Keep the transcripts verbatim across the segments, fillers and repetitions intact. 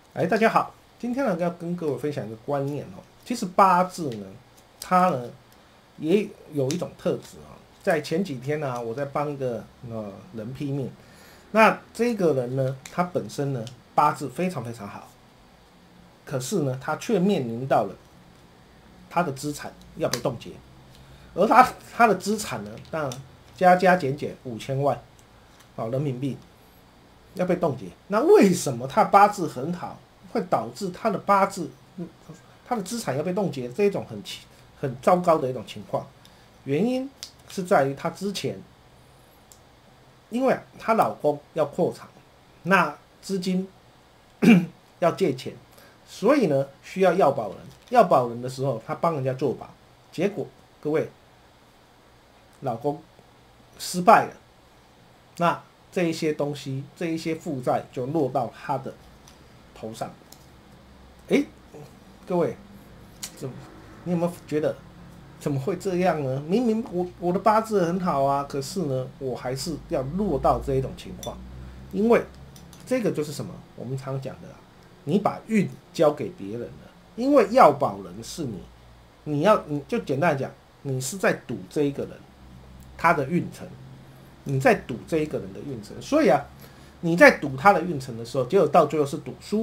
哎，大家好，今天呢要跟各位分享一个观念哦。其实八字呢，它呢也有一种特质啊。在前几天呢，我在帮一个呃人批命，那这个人呢，他本身呢八字非常非常好，可是呢，他却面临到了他的资产要被冻结，而他他的资产呢，当然加加减减五千万，好人民币要被冻结。那为什么他八字很好，会导致他的八字，他的资产要被冻结这种很很糟糕的一种情况？原因是在于他之前，因为她老公要扩厂，那资金要借钱，所以呢需要要保人。要保人的时候，她帮人家做保，结果各位，老公失败了，那这一些东西，这一些负债就落到她的头上。哎，各位，怎么？你有没有觉得怎么会这样呢？明明我我的八字很好啊，可是呢，我还是要落到这一种情况，因为这个就是什么？我们常讲的、啊，你把运交给别人了，因为要保人是你，你要你就简单来讲，你是在赌这一个人他的运程，你在赌这一个人的运程，所以啊，你在赌他的运程的时候，结果到最后是赌输。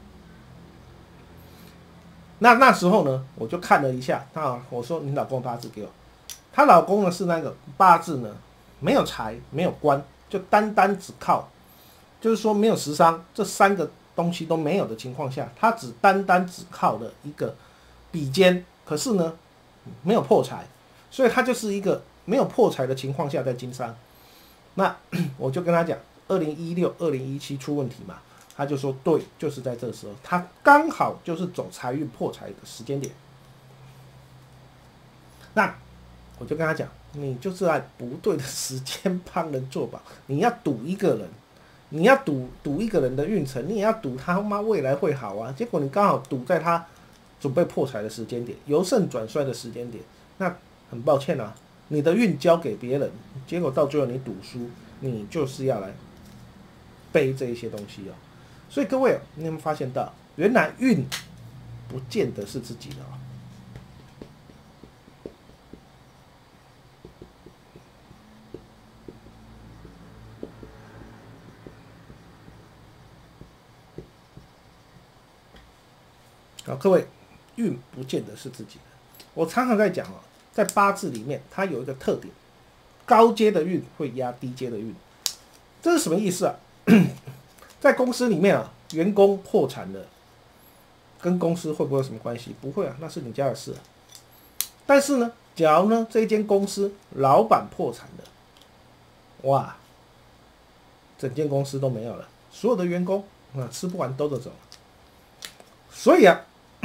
那那时候呢，我就看了一下，啊，我说你老公八字给我，她老公呢是那个八字呢没有财没有官，就单单只靠，就是说没有食伤这三个东西都没有的情况下，他只单单只靠了一个比肩，可是呢没有破财，所以他就是一个没有破财的情况下在经商。那我就跟他讲，二零一六、二零一七出问题嘛。他就说对，就是在这时候，他刚好就是走财运破财的时间点。那我就跟他讲，你就是在不对的时间帮人做保，你要赌一个人，你要赌赌一个人的运程，你也要赌他妈未来会好啊。结果你刚好赌在他准备破财的时间点，由盛转衰的时间点，那很抱歉啊，你的运交给别人，结果到最后你赌输，你就是要来背这一些东西哦。所以各位，你有没有发现到，原来运不见得是自己的哦。好，各位，运不见得是自己的。我常常在讲哦，在八字里面，它有一个特点，高阶的运会压低阶的运，这是什么意思啊？在公司里面啊，员工破产了，跟公司会不会有什么关系？不会啊，那是你家的事啊。但是呢，假如呢这一间公司老板破产了，哇，整间公司都没有了，所有的员工啊吃不完兜着走。所以啊，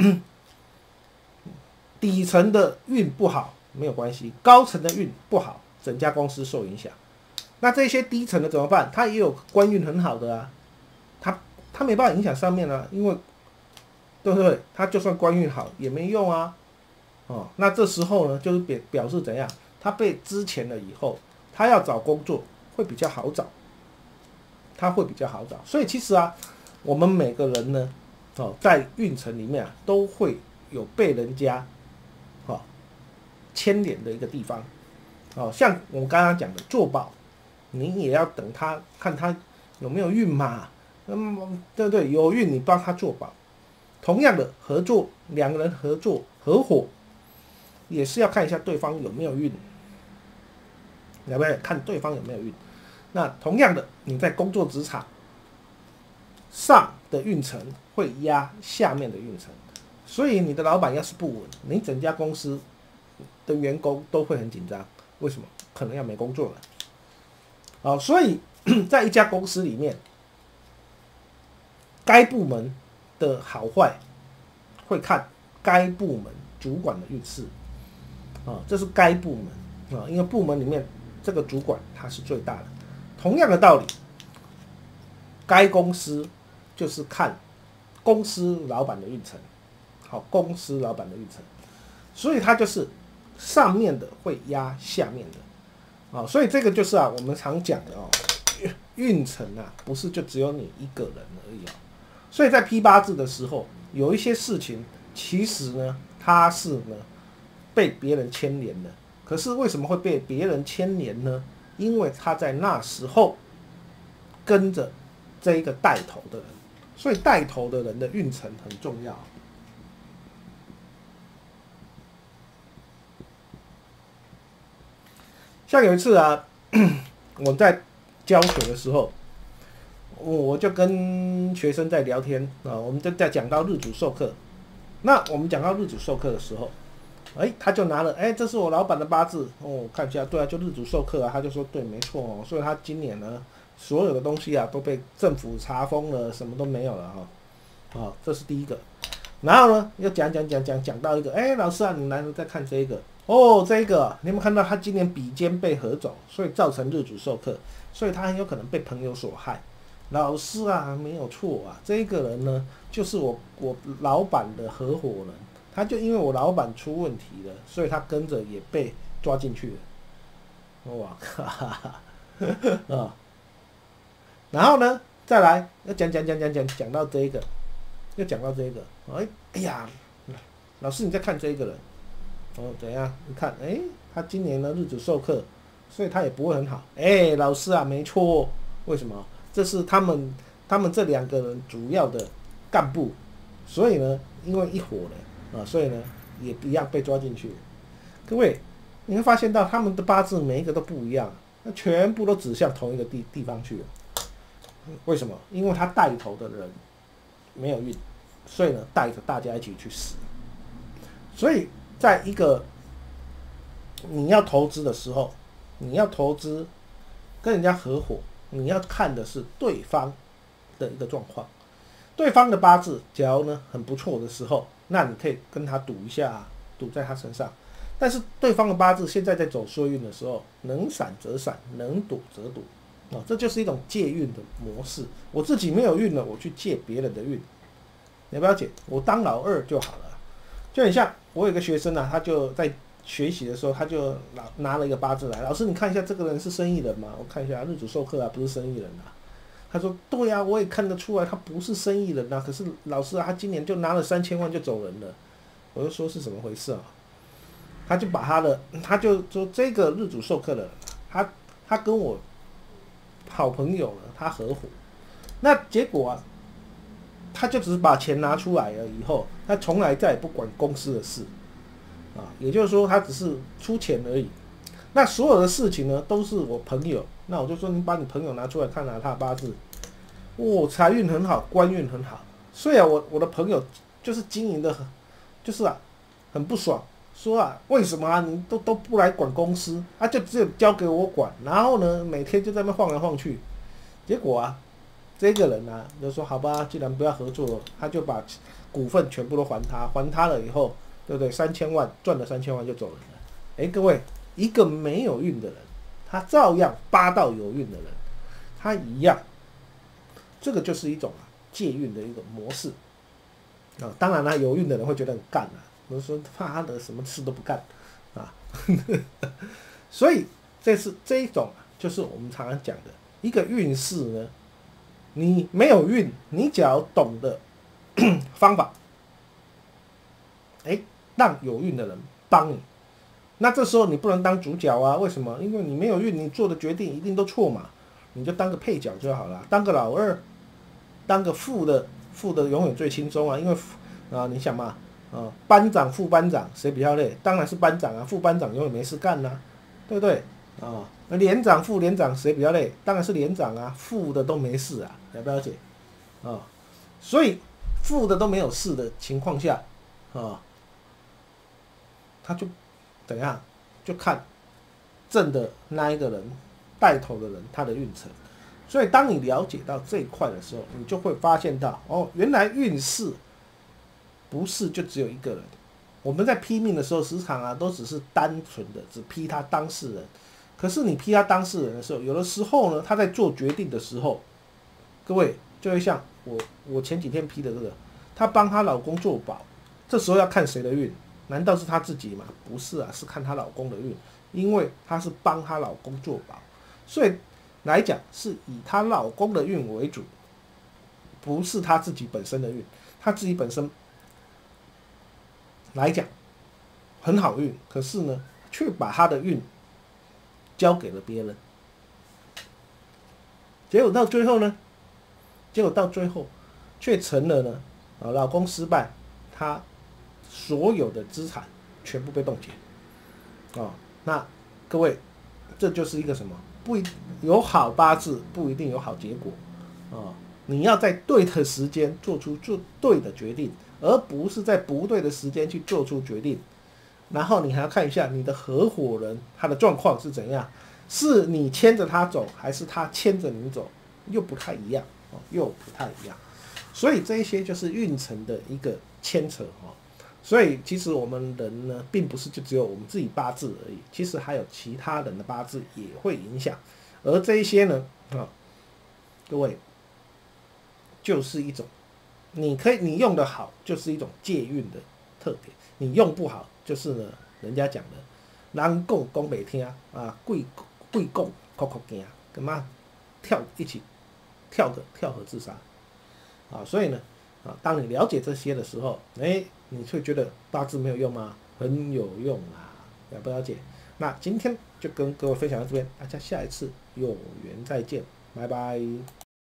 底层的运不好没有关系，高层的运不好，整家公司受影响。那这些低层的怎么办？他也有官运很好的啊。他他没办法影响上面啊，因为对不对？他就算官运好也没用啊，哦，那这时候呢，就是表表示怎样？他被资遣了以后，他要找工作会比较好找，他会比较好找。所以其实啊，我们每个人呢，哦，在运程里面啊，都会有被人家哦牵连的一个地方，哦，像我们刚刚讲的做保，你也要等他看他有没有运嘛。嗯，对不对？有运你帮他做保，同样的合作，两个人合作合伙，也是要看一下对方有没有运，对不对？看对方有没有运。那同样的，你在工作职场上的运程会压下面的运程，所以你的老板要是不稳，你整家公司的员工都会很紧张。为什么？可能要没工作了。好，所以在一家公司里面，该部门的好坏会看该部门主管的运势啊，这是该部门啊，因为部门里面这个主管他是最大的。同样的道理，该公司就是看公司老板的运程，好，公司老板的运程，所以他就是上面的会压下面的啊，所以这个就是啊，我们常讲的哦，运程啊，不是就只有你一个人而已啊。 所以在批八字的时候，有一些事情其实呢，它是呢被别人牵连的。可是为什么会被别人牵连呢？因为他在那时候跟着这一个带头的人，所以带头的人的运程很重要。像有一次啊，我在教学的时候，我就跟学生在聊天啊，我们就在讲到日主授课。那我们讲到日主授课的时候，哎，他就拿了，哎，这是我老板的八字哦，看一下，对啊，就日主授课啊，他就说对，没错哦，所以他今年呢，所有的东西啊都被政府查封了，什么都没有了哈、哦，啊，这是第一个。然后呢，又讲讲讲讲讲到一个，哎，老师啊，你来再看这一个，哦，这一个，你有没有看到他今年比肩被合走，所以造成日主授课，所以他很有可能被朋友所害。老师啊，没有错啊，这一个人呢，就是我我老板的合伙人。他就因为我老板出问题了，所以他跟着也被抓进去了。哇靠！啊，然后呢，再来要讲讲讲讲讲讲到这一个，又讲到这一个，哎哎呀，老师你在看这一个人，哦怎样？你看，哎，他今年呢日主授课，所以他也不会很好。哎，老师啊，没错，为什么？这是他们他们这两个人主要的干部，所以呢，因为一伙的。啊，所以呢，也一样被抓进去。各位，你会发现到他们的八字每一个都不一样，那全部都指向同一个地地方去了。为什么？因为他带头的人没有运，所以呢，带着大家一起去死。所以，在一个你要投资的时候，你要投资跟人家合伙，你要看的是对方的一个状况。对方的八字假如呢很不错的时候，那你可以跟他赌一下，赌在他身上。但是对方的八字现在在走衰运的时候，能闪则闪，能赌则赌，哦，这就是一种借运的模式。我自己没有运了，我去借别人的运，了不了解？我当老二就好了。就很像我有个学生啊，他就在学习的时候，他就拿拿了一个八字来，老师你看一下这个人是生意人吗？我看一下日主授课啊，不是生意人啊。他说：“对呀、啊，我也看得出来，他不是生意人啊。可是老师啊，他今年就拿了三千万就走人了。”我就说是怎么回事啊？他就把他的，他就说这个日主授课的人，他他跟我好朋友呢，他合伙，那结果啊，他就只是把钱拿出来了以后，他从来再也不管公司的事啊，也就是说他只是出钱而已。那所有的事情呢，都是我朋友。那我就说，你把你朋友拿出来看啊，他的八字，哦，财运很好，官运很好。虽然我我的朋友就是经营的很，就是啊，很不爽，说啊，为什么啊，你都都不来管公司啊，就只有交给我管，然后呢，每天就在那边晃来晃去。结果啊，这个人啊，就说好吧，既然不要合作了，他就把股份全部都还他，还他了以后，对不对？三千万赚了三千万就走人了。哎，各位。一个没有运的人，他照样八到有运的人，他一样，这个就是一种啊借运的一个模式啊。当然了，有运的人会觉得很干啊，我说他的什么事都不干啊，所以这是这一种就是我们常常讲的一个运势呢。你没有运，你只要懂得方法，哎，让有运的人帮你。那这时候你不能当主角啊？为什么？因为你没有运，你做的决定一定都错嘛。你就当个配角就好了，当个老二，当个副的，副的永远最轻松啊。因为啊，你想嘛，啊，班长、副班长谁比较累？当然是班长啊，副班长永远没事干呐、啊，对不对？啊，那连长、副连长谁比较累？当然是连长啊，副的都没事啊，了不了解？啊，所以副的都没有事的情况下，啊，他就。怎样？就看正的那一个人带头的人他的运程。所以当你了解到这一块的时候，你就会发现到哦，原来运势不是就只有一个人。我们在批命的时候，时常啊都只是单纯的只批他当事人。可是你批他当事人的时候，有的时候呢，他在做决定的时候，各位就会像我我前几天批的这个，她帮她老公做保，这时候要看谁的运。难道是她自己吗？不是啊，是看她老公的运，因为她是帮她老公做保，所以来讲是以她老公的运为主。 不是他自己本身的运，他自己本身来讲很好运，可是呢，却把他的运交给了别人，结果到最后呢，结果到最后却成了呢，啊，老公失败，他所有的资产全部被冻结，啊，那各位，这就是一个什么？不一有好八字不一定有好结果，啊，你要在对的时间做出做对的决定，而不是在不对的时间去做出决定。然后你还要看一下你的合伙人他的状况是怎样，是你牵着他走，还是他牵着你走，又不太一样，哦，又不太一样。所以这一些就是运程的一个牵扯，哦。所以其实我们人呢，并不是就只有我们自己八字而已，其实还有其他人的八字也会影响。而这一些呢，啊，各位，就是一种，你可以你用的好，就是一种借运的特点；你用不好，就是呢，人家讲的，人讲讲袂听啊，贵贵讲哭哭惊，干嘛跳一起跳个跳河自杀啊？所以呢，啊，当你了解这些的时候，哎，你会觉得八字没有用吗？很有用啊，了不了解？那今天就跟各位分享到这边，大家下一次有缘再见，拜拜。